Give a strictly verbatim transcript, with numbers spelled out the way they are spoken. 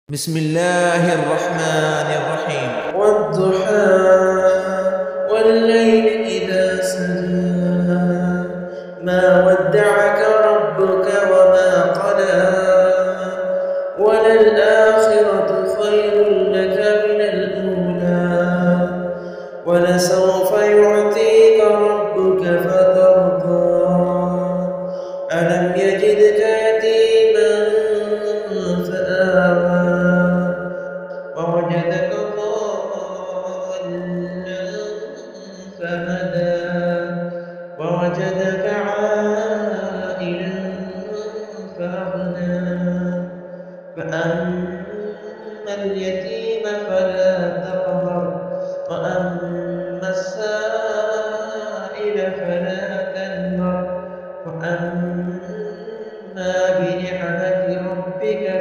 بسم الله الرحمن الرحيم. والضحى والليل إذا سجى ما ودعك ربك وما قلى وللآخرة خير لك من الأولى ولسوف يعطيك ربك فترضى ألم يجدك يتيما فآوى ووجدك ضالا فهدى ووجدك عائلا فأغنى فأما اليتيم فلا تقهر وأما السائل فلا تنهر وأما بنعمة ربك